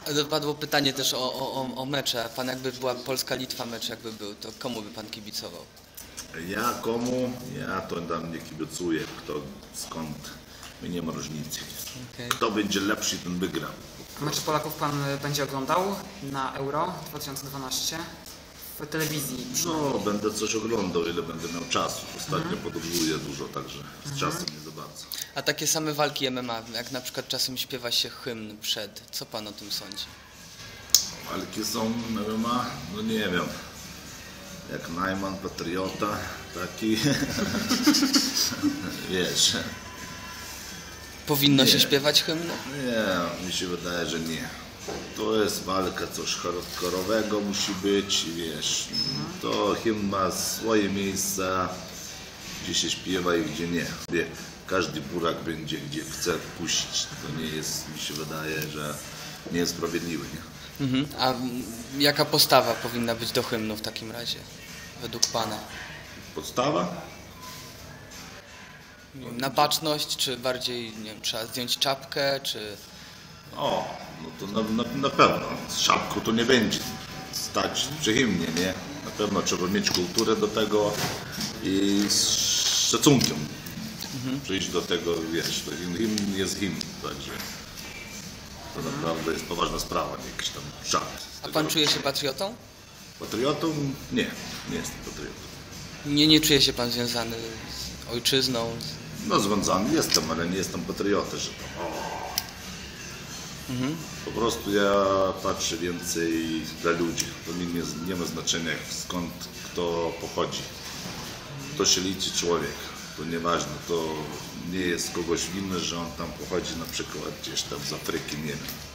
Padło pytanie też o mecze. Pan jakby była Polska-Litwa mecz jakby był, to komu by pan kibicował? Ja komu? Ja to tam nie kibicuję, kto skąd, my nie ma różnicy. Okay. Kto będzie lepszy, ten wygra. Mecz Polaków pan będzie oglądał na Euro 2012 w telewizji? No, będę coś oglądał, ile będę miał czasu. Ostatnio podróżuję dużo, także z czasem nie za bardzo. A takie same walki MMA, jak na przykład czasem śpiewa się hymn przed, co pan o tym sądzi? Walki są MMA, no nie wiem. Jak Najman, Patriota, taki, wiesz. Powinno się Nie. śpiewać hymn? Nie, mi się wydaje, że nie. To jest walka, coś hardkorowego musi być, wiesz. To hymn ma swoje miejsca, gdzie się śpiewa i gdzie nie. Wie, każdy burak będzie, gdzie chce puścić. To nie jest, mi się wydaje, że nie jest sprawiedliwe, nie? A jaka postawa powinna być do hymnu w takim razie, według pana? Podstawa? Na baczność, czy bardziej, nie wiem, trzeba zdjąć czapkę, czy... O, no to na pewno. Z szapką to nie będzie stać przy hymnie, nie? Na pewno trzeba mieć kulturę do tego i z szacunkiem przyjść do tego, wiesz, to hymn jest hymn, także to naprawdę jest poważna sprawa, nie jakiś tam żart. A pan czuje się patriotą? Patriotą? Nie, nie jestem patriotą. Nie czuje się pan związany z ojczyzną? No związany jestem, ale nie jestem patriotą, że tam, Po prostu ja patrzę więcej dla ludzi. To mi nie ma znaczenia skąd kto pochodzi. To się liczy człowiek. To nieważne, to nie jest kogoś winny, że on tam pochodzi na przykład gdzieś tam z Afryki, nie wiem.